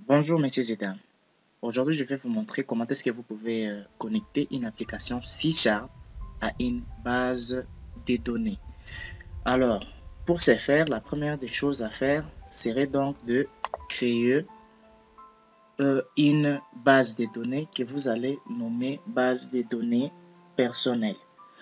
Bonjour messieurs et dames. Aujourd'hui, je vais vous montrer comment est-ce que vous pouvez connecter une application C# à une base de données. Alors, pour ce faire, la première des choses à faire serait donc de créer une base de données que vous allez nommer base de données personnelle.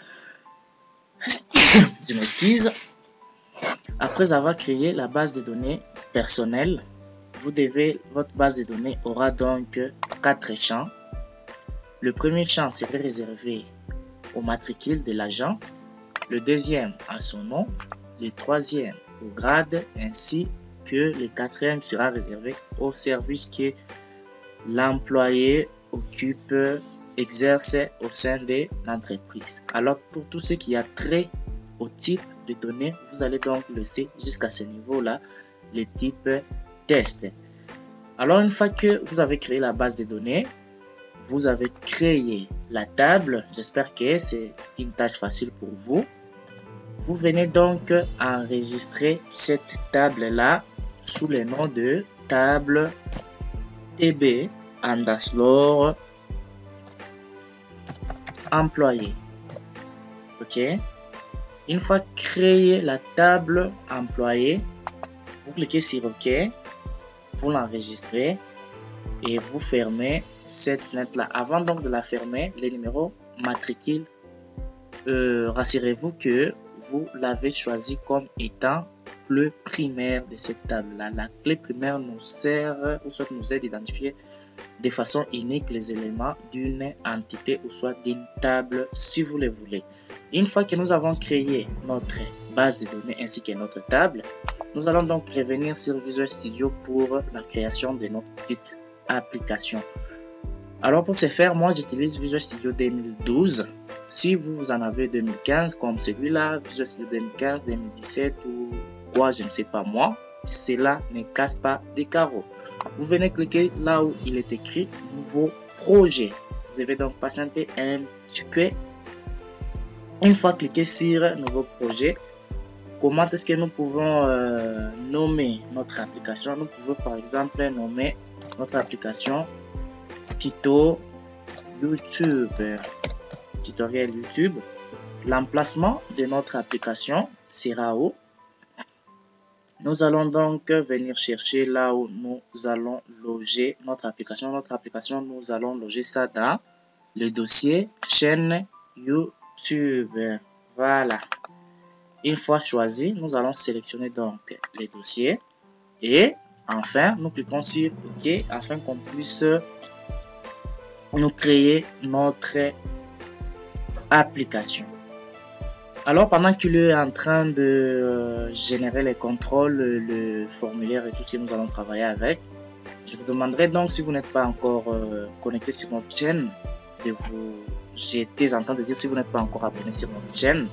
Je m'excuse. Après avoir créé la base de données personnelle, votre base de données aura donc 4 champs. Le premier champ serait réservé au matricule de l'agent, le deuxième à son nom, le troisième au grade, ainsi que le quatrième sera réservé au service que l'employé occupe, exerce au sein de l'entreprise. Alors pour tout ce qui a trait au type de données, vous allez donc laisser jusqu'à ce niveau-là le type test. Alors une fois que vous avez créé la base de données, vous avez créé la table. J'espère que c'est une tâche facile pour vous. Vous venez donc enregistrer cette table-là sous le nom de table TB _ employé. Ok. Une fois créé la table employé, vous cliquez sur OK. Vous l'enregistrez et vous fermez cette fenêtre là. Avant donc de la fermer, les numéros matricules, rassurez-vous que vous l'avez choisi comme étant le primaire de cette table là. La clé primaire nous sert ou soit nous aide à identifier de façon unique les éléments d'une entité ou soit d'une table si vous le voulez. Une fois que nous avons créé notre base de données ainsi que notre table, nous allons donc revenir sur Visual Studio pour la création de notre petite application. Alors pour ce faire, moi j'utilise Visual Studio 2012. Si vous en avez 2015 comme celui-là, Visual Studio 2015, 2017 ou quoi, je ne sais pas moi, cela ne casse pas des carreaux. Vous venez cliquer là où il est écrit nouveau projet. Vous devez donc patienter un petit peu. Une fois cliqué sur nouveau projet, comment est-ce que nous pouvons nommer notre application? Nous pouvons par exemple nommer notre application Tuto YouTube, tutoriel YouTube. L'emplacement de notre application sera où? Nous allons donc venir chercher là où nous allons loger notre application. Notre application, nous allons loger ça dans le dossier chaîne YouTube. Voilà. Une fois choisi, nous allons sélectionner donc les dossiers et enfin, nous cliquons sur OK afin qu'on puisse nous créer notre application. Alors, pendant qu'il est en train de générer les contrôles, le formulaire et tout ce que nous allons travailler avec, je vous demanderai donc, si vous n'êtes pas encore connecté sur notre chaîne, j'étais en train de dire, si vous n'êtes pas encore abonné sur notre chaîne,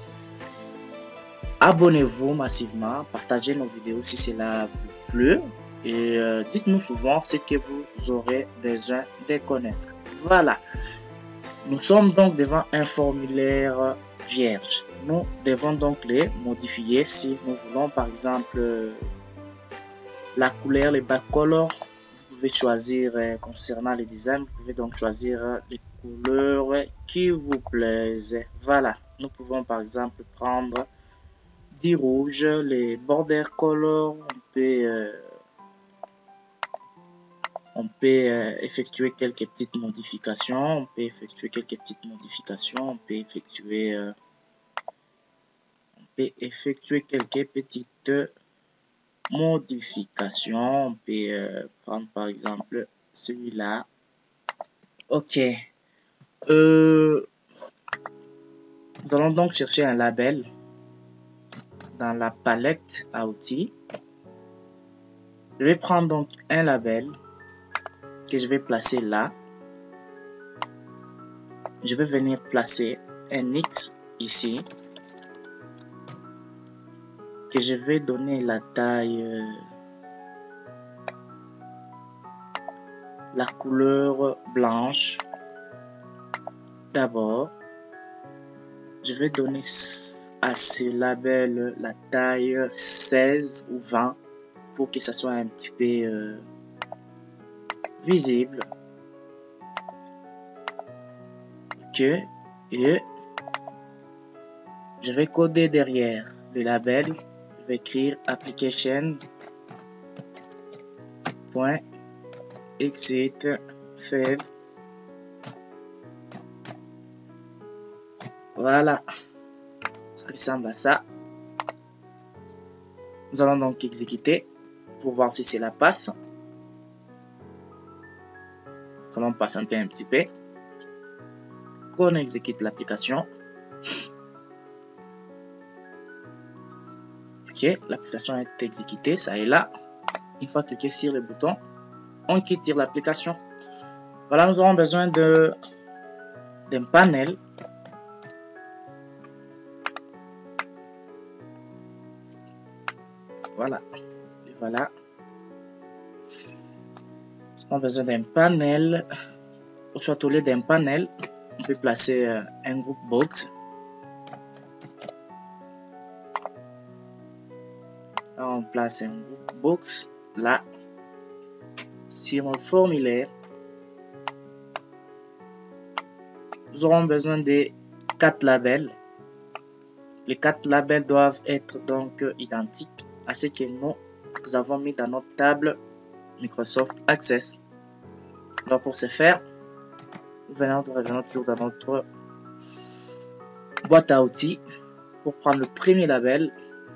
abonnez-vous massivement, partagez nos vidéos si cela vous plaît et dites-nous souvent ce que vous aurez besoin de connaître. Voilà, nous sommes donc devant un formulaire vierge. Nous devons donc les modifier si nous voulons par exemple la couleur, les backcolors. Vous pouvez choisir concernant les designs, vous pouvez donc choisir les couleurs qui vous plaisent. Voilà, nous pouvons par exemple prendre du rouge, les border colors, on peut effectuer quelques petites modifications, on peut effectuer quelques petites modifications, on peut effectuer quelques petites modifications, on peut prendre par exemple celui-là. Ok, nous allons donc chercher un label dans la palette à outils. Je vais prendre donc un label que je vais placer là. Je vais venir placer un X ici, que je vais donner la taille, la couleur blanche. D'abord, je vais donner à ce label la taille 16 ou 20 pour que ça soit un petit peu visible. OK. Et je vais coder derrière le label. Je vais écrire application.exit fave. Voilà. Ça ressemble à ça. Nous allons donc exécuter pour voir si cela passe. Nous allons patienter un petit peu. Qu'on exécute l'application. Ok, l'application est exécutée, ça est là. Une fois cliqué sur le bouton, on quitte l'application. Voilà, nous aurons besoin d'un panel. Voilà, et voilà. Nous avons besoin d'un panel. Ou soit au lieu d'un panel, on peut placer un groupe box. Là, on place un groupe box. Là, sur mon formulaire, nous aurons besoin de 4 labels. Les 4 labels doivent être donc identiques à ce que nous avons mis dans notre table Microsoft Access. Donc pour ce faire, nous revenons toujours dans notre boîte à outils pour prendre le premier label,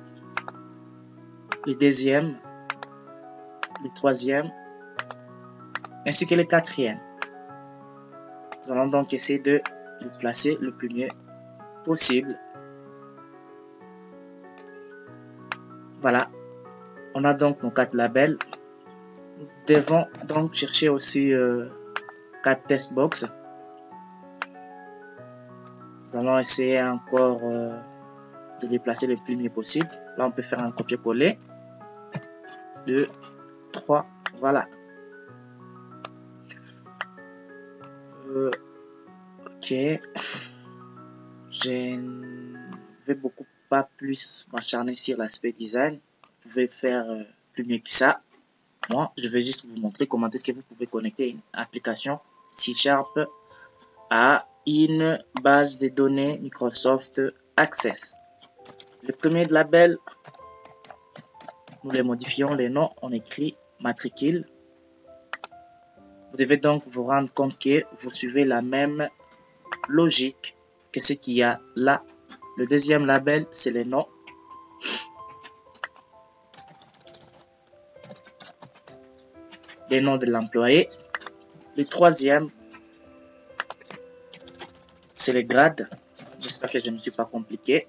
le deuxième, le troisième, ainsi que le quatrième. Nous allons donc essayer de le placer le plus mieux possible. Voilà, on a donc nos 4 labels. Nous devons donc chercher aussi 4 test box. Nous allons essayer encore de les placer le plus mieux possible. Là, on peut faire un copier-coller. 2, 3, voilà. Ok. Je ne vais beaucoup pas plus m'acharner sur l'aspect design. Vous pouvez faire plus mieux que ça. Moi, je vais juste vous montrer comment est-ce que vous pouvez connecter une application C# à une base de données Microsoft Access. Le premier label, nous les modifions les noms, on écrit matricule. Vous devez donc vous rendre compte que vous suivez la même logique que ce qu'il y a là. Le deuxième label, c'est les noms. Les noms de l'employé. Le troisième, c'est les grades. J'espère que je ne me suis pas compliqué.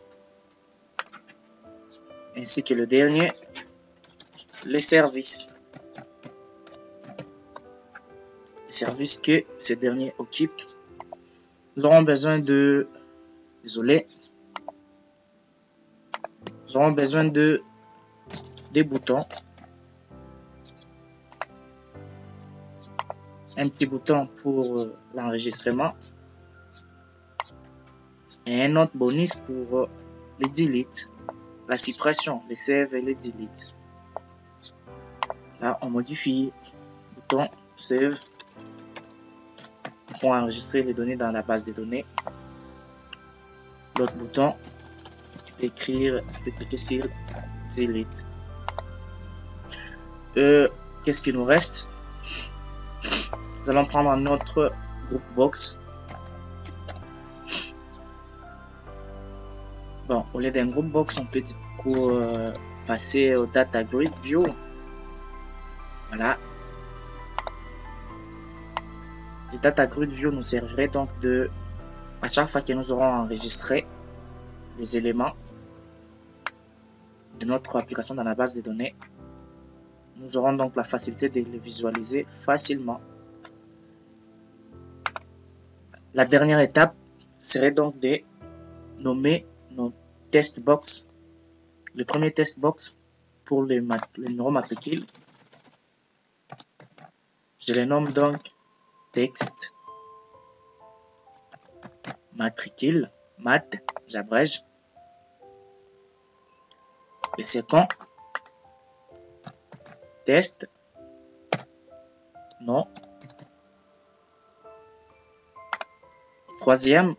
Ainsi que le dernier, les services. Les services que ce dernier occupe. Nous aurons besoin de... Désolé. Nous aurons besoin de des boutons. Un petit bouton pour l'enregistrement. Et un autre bonus pour les delete. La suppression, les save et les delete. Là, on modifie. Bouton save. Pour enregistrer les données dans la base de données. L'autre bouton, écrire, cliquer sur delete. Qu'est-ce qu'il nous reste? Nous allons prendre notre groupe box. Bon, au lieu d'un groupe box, on peut du coup passer au data grid view. Voilà. Le data grid view nous servirait donc de, à chaque fois que nous aurons enregistré les éléments de notre application dans la base de données, nous aurons donc la facilité de les visualiser facilement. La dernière étape serait donc de nommer nos test box. Le premier test box pour les numéros matricules, je les nomme donc texte matricule, mat, j'abrège. Le second, test Non. Troisième,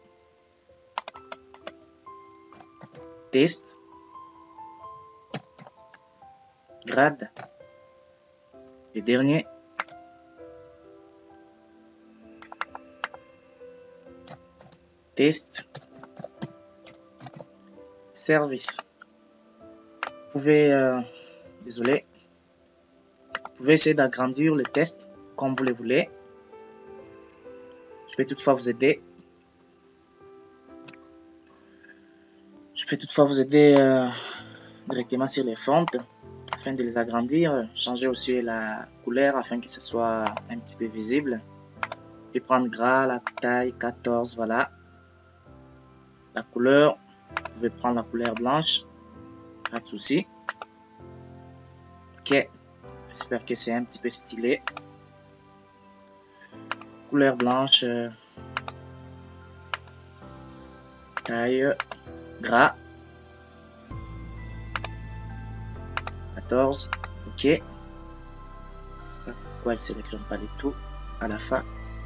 test, grade. Et dernier, test, service. Vous pouvez, désolé, vous pouvez essayer d'agrandir le test comme vous le voulez. Je peux toutefois vous aider. Directement sur les fontes afin de les agrandir. Changer aussi la couleur afin que ce soit un petit peu visible. Et prendre gras, la taille 14, voilà. La couleur, vous pouvez prendre la couleur blanche. Pas de souci. Ok, j'espère que c'est un petit peu stylé. Couleur blanche. Taille. Gras 14. Ok. Je sais pas pourquoi elle sélectionne pas du tout à la fin.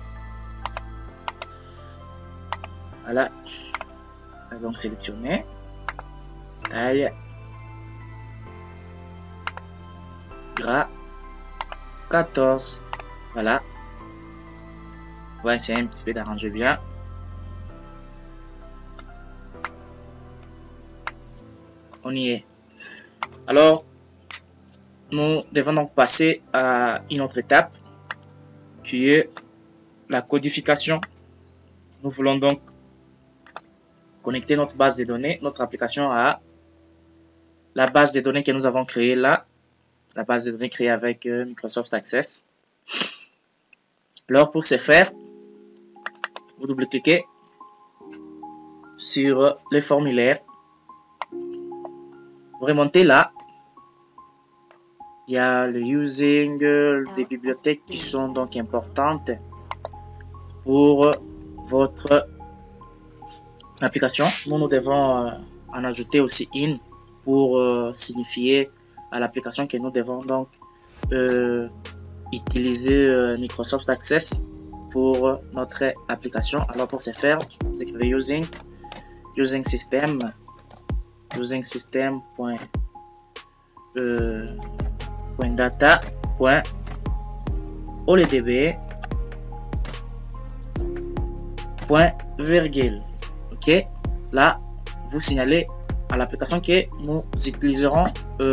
Voilà. Donc sélectionner. Taille. Gras 14. Voilà. Ouais, c'est un petit peu d'arranger bien. On y est. Alors, nous devons donc passer à une autre étape qui est la codification. Nous voulons donc connecter notre base de données, notre application à la base de données que nous avons créée là, la base de données créée avec Microsoft Access. Alors, pour ce faire, vous double-cliquez sur le formulaire. Vous remontez là, il y a le using, des bibliothèques qui sont donc importantes pour votre application. Nous devons en ajouter aussi une pour signifier à l'application que nous devons donc utiliser Microsoft Access pour notre application. Alors pour ce faire, vous écrivez using system. Using system .data .oldb .virgule. Ok, là vous signalez à l'application que nous utiliserons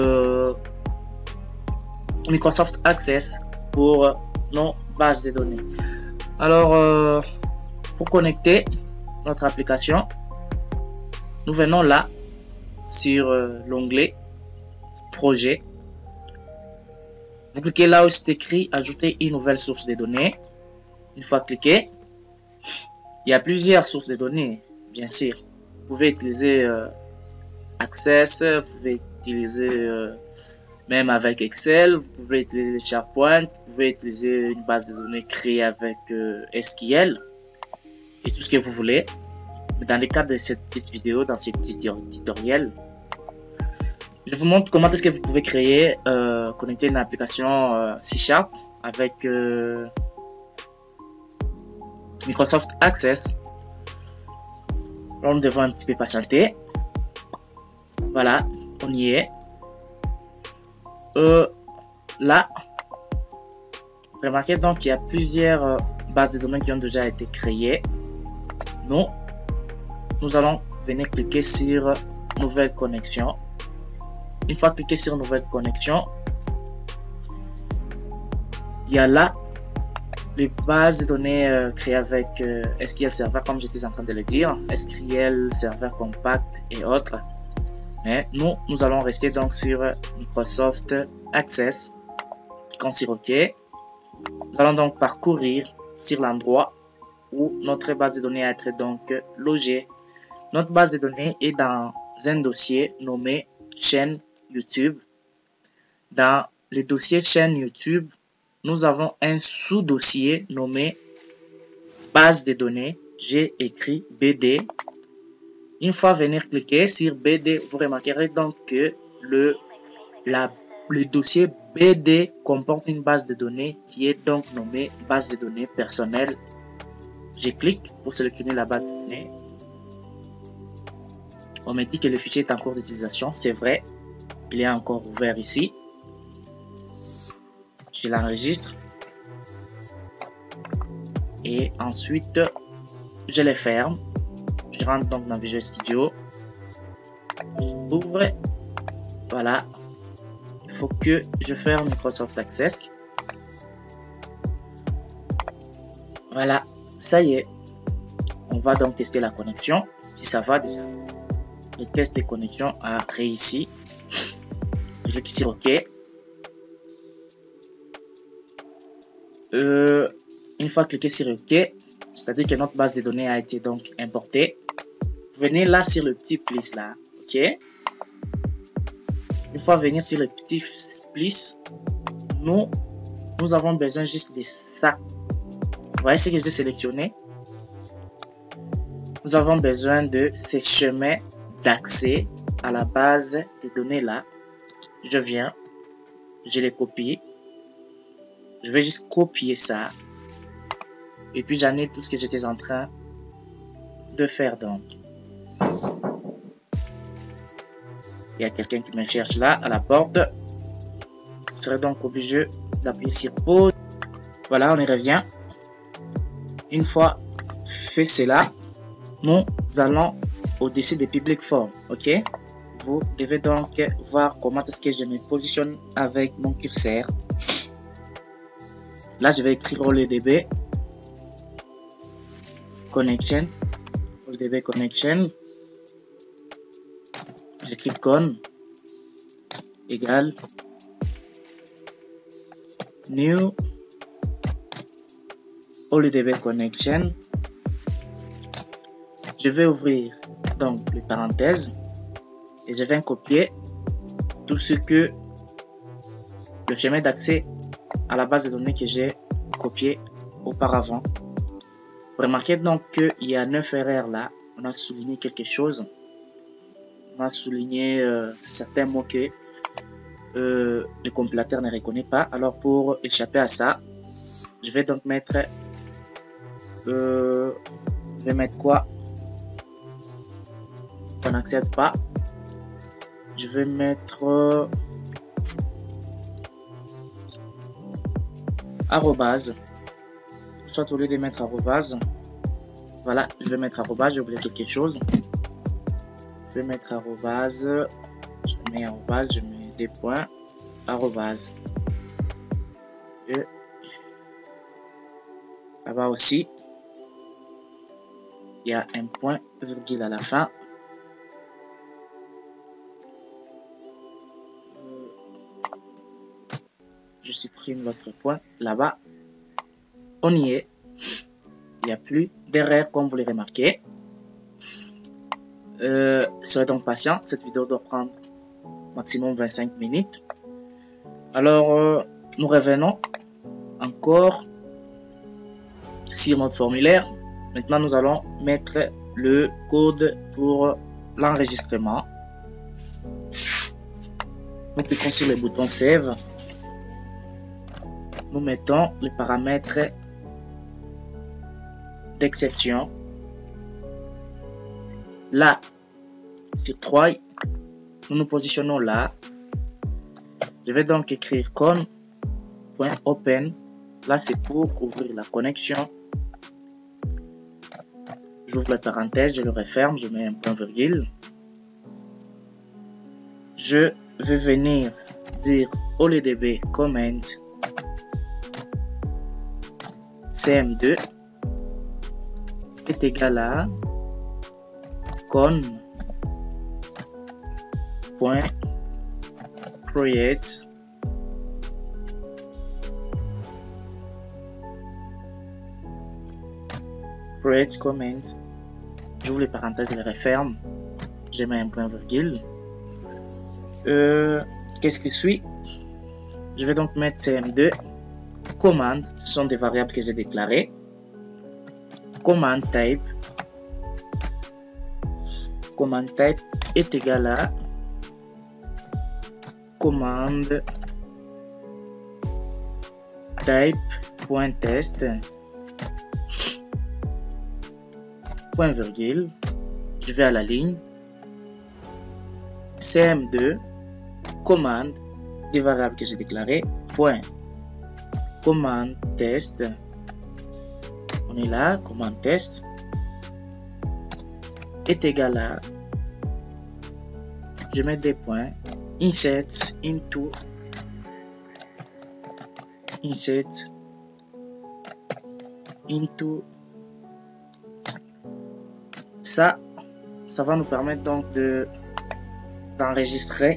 Microsoft Access pour nos bases de données. Alors pour connecter notre application, nous venons là sur l'onglet projet. Vous cliquez là où c'est écrit ajouter une nouvelle source de données. Une fois cliqué, il y a plusieurs sources de données, bien sûr. Vous pouvez utiliser Access, vous pouvez utiliser même avec Excel, vous pouvez utiliser SharePoint, vous pouvez utiliser une base de données créée avec SQL et tout ce que vous voulez. Dans le cadre de cette petite vidéo, dans ce petit tutoriel, je vous montre comment est-ce que vous pouvez créer, connecter une application C# avec Microsoft Access. Alors, nous devons un petit peu patienter. Voilà, on y est. Là, remarquez donc qu'il y a plusieurs bases de données qui ont déjà été créées. Nous allons venir cliquer sur nouvelle connexion. Une fois cliqué sur nouvelle connexion, il y a là les bases de données créées avec SQL Server, comme j'étais en train de le dire, SQL Server Compact et autres. Mais nous allons rester donc sur Microsoft Access. Cliquons sur OK. Nous allons donc parcourir sur l'endroit où notre base de données a été donc logée. Notre base de données est dans un dossier nommé chaîne YouTube. Dans le dossier chaîne YouTube, nous avons un sous-dossier nommé base de données. J'ai écrit BD. Une fois venir cliquer sur BD, vous remarquerez donc que la le dossier BD comporte une base de données qui est donc nommée base de données personnelle. Je clique pour sélectionner la base de données. On me dit que le fichier est en cours d'utilisation. C'est vrai, il est encore ouvert ici. Je l'enregistre. Et ensuite, je les ferme. Je rentre donc dans Visual Studio. J'ouvre. Voilà. Il faut que je ferme Microsoft Access. Voilà. Ça y est. On va donc tester la connexion. Si ça va déjà. Le test de connexion a réussi. Je clique sur OK. Une fois cliqué sur OK, c'est-à-dire que notre base de données a été donc importée. Venez là sur le petit plus là. OK. Une fois venir sur le petit plus, nous avons besoin juste de ça. Vous voyez ce que j'ai sélectionné? Nous avons besoin de ces chemins d'accès à la base de données là. Je viens, je les copie. Je vais juste copier ça. Et puis j'en ai tout ce que j'étais en train de faire donc. Il y a quelqu'un qui me cherche là à la porte. Je serai donc obligé d'appuyer sur pause. Voilà, on y revient. Une fois fait cela, nous allons au-dessus des public form. Ok, vous devez donc voir comment est-ce que je me positionne avec mon curseur. Là, je vais écrire OLEDB connection. OLEDB connection. Je clique on égale new OLEDB connection. Je vais ouvrir donc les parenthèses et je vais copier tout ce que le chemin d'accès à la base de données que j'ai copié auparavant. Vous remarquez donc qu'il y a 9 erreurs là. On a souligné quelque chose. On a souligné certains mots que le compilateur ne reconnaît pas. Alors pour échapper à ça, je vais donc mettre quoi? On n'accepte pas. Je vais mettre arrobase. Soit au lieu de mettre arrobase, voilà, je vais mettre arrobase, j'ai oublié quelque chose. Je vais mettre arrobase, je mets arrobase, je mets des points, arrobase. Et là-bas aussi, il y a un point virgule à la fin. Je supprime l'autre point là-bas. On y est. Il n'y a plus d'erreur comme vous les remarquez. Soyez donc patient. Cette vidéo doit prendre maximum 25 minutes. Alors, nous revenons encore sur notre formulaire. Maintenant, nous allons mettre le code pour l'enregistrement. Nous cliquons sur le bouton Save. Nous mettons les paramètres d'exception. Là, sur 3, nous nous positionnons là. Je vais donc écrire con.open. Là, c'est pour ouvrir la connexion. J'ouvre la parenthèse, je le referme, je mets un point virgule. Je vais venir dire OLEDB comment CM2 est égal à con.create comment. J'ouvre les parenthèses, je les referme, je mets un point virgule. Qu'est-ce qui suit? Je vais donc mettre CM2 command, ce sont des variables que j'ai déclarées. Command type est égal à command type.test, point virgule, je vais à la ligne, cm2, commande, des variables que j'ai déclarées, point, commande test, on est là, commande test, est égal à, je mets des points, insert into, ça va nous permettre donc d'enregistrer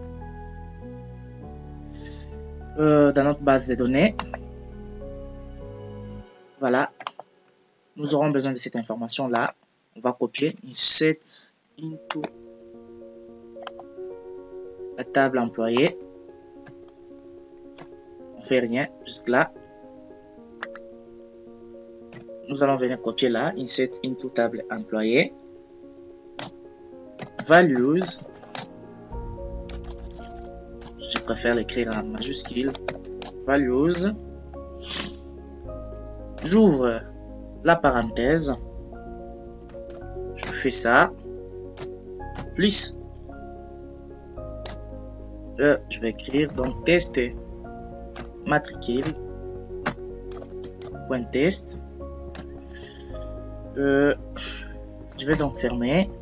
dans notre base de données. Voilà, nous aurons besoin de cette information là. On va copier, insert into la table employée. On fait rien jusque là. Nous allons venir copier là, insert into table employée, values, je préfère l'écrire en majuscule, values, j'ouvre la parenthèse, je fais ça, plus, je vais écrire donc test matricule, point test, je vais donc fermer.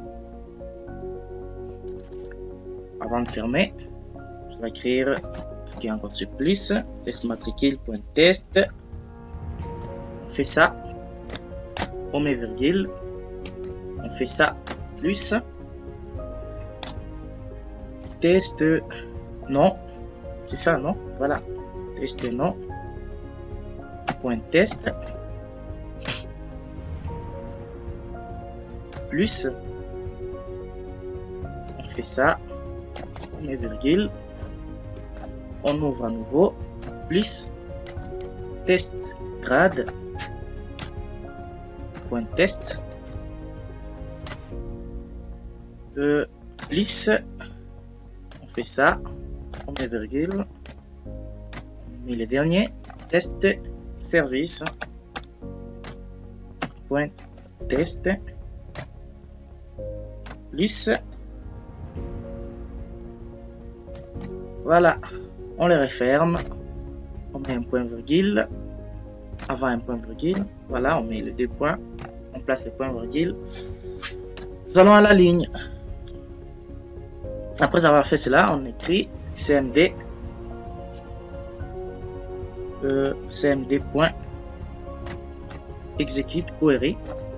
Avant de fermer, je vais écrire ce qui est encore sur plus, test matricule.test. On fait ça, on met virgule, on fait ça plus, test non, c'est ça non, voilà, test non, point test. Plus, on fait ça, on met virgule, on ouvre à nouveau, plus, test grade, point test, plus, on fait ça, on met virgule, on met le dernier, test service, point test, plus, voilà, on les referme, on met un point virgule, avant un point virgule, voilà, on met les deux points, on place le point virgule, nous allons à la ligne. Après avoir fait cela, on écrit cmd, cmd.execute query,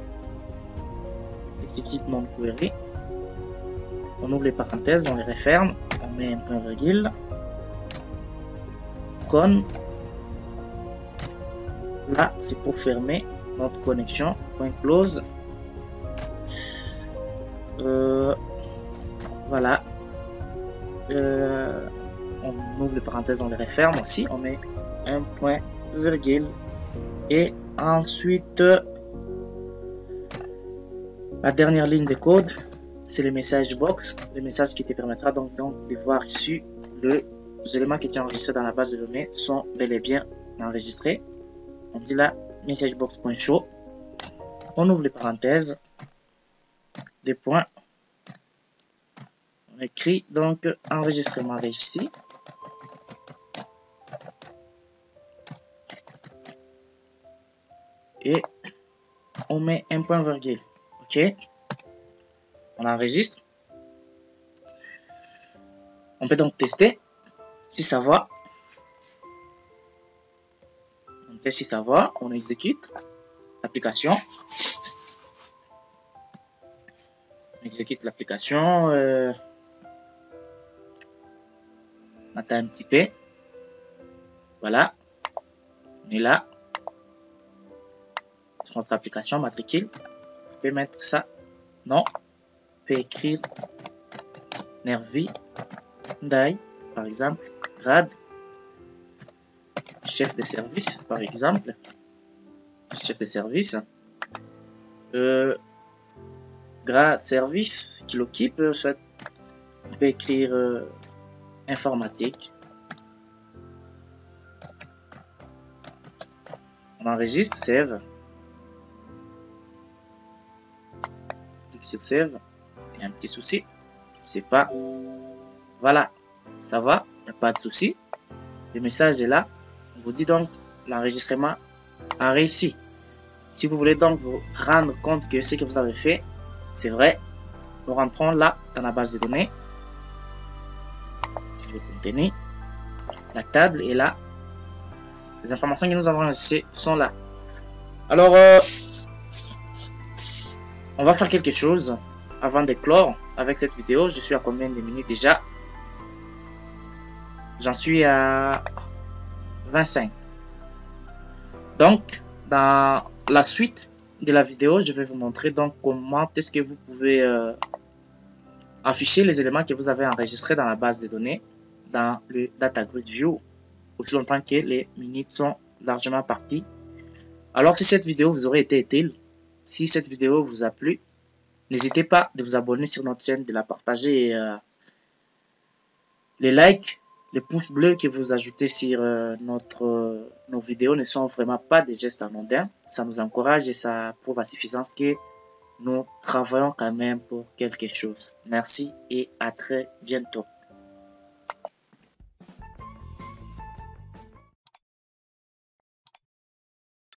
execute mon query. On ouvre les parenthèses, on les referme, on met un point virgule, con, là c'est pour fermer notre connexion, point close, voilà, on ouvre les parenthèses, on les referme aussi, on met un point virgule, et ensuite la dernière ligne de code, c'est le message box, le message qui te permettra donc de voir ici les éléments qui étaient enregistrés dans la base de données sont bel et bien enregistrés. On dit là messagebox.show, on ouvre les parenthèses, des points, on écrit donc enregistrement réussi, et on met un point virgule. Ok, on enregistre. On peut donc tester si ça va. On teste si ça va. On exécute l'application. On exécute l'application. On attend un petit peu. Voilà. On est là. Sur notre application matricule. On peut mettre ça. Non. On peut écrire Nervi, Dai, par exemple, grade, chef de service, par exemple, chef de service, grade service qui l'occupe, en fait, on peut écrire informatique, On enregistre, save. Clique sur save. Il y a un petit souci. Je sais pas. Voilà. Ça va. Il n'y a pas de souci. Le message est là. On vous dit donc l'enregistrement a réussi. Si vous voulez donc vous rendre compte que ce que vous avez fait, c'est vrai, nous rentrons là dans la base de données. Je vais contenir. La table est là. Les informations que nous avons enregistrées sont là. Alors, on va faire quelque chose avant de clore avec cette vidéo. Je suis à combien de minutes déjà? J'en suis à 25. Donc, dans la suite de la vidéo, je vais vous montrer donc comment est-ce que vous pouvez afficher les éléments que vous avez enregistrés dans la base de données dans le Data Grid View aussi longtemps que les minutes sont largement parties. Alors, si cette vidéo vous aurait été utile, si cette vidéo vous a plu, n'hésitez pas de vous abonner sur notre chaîne, de la partager et les likes, les pouces bleus que vous ajoutez sur nos vidéos ne sont vraiment pas des gestes anodins. Ça nous encourage et ça prouve à suffisance que nous travaillons quand même pour quelque chose. Merci et à très bientôt.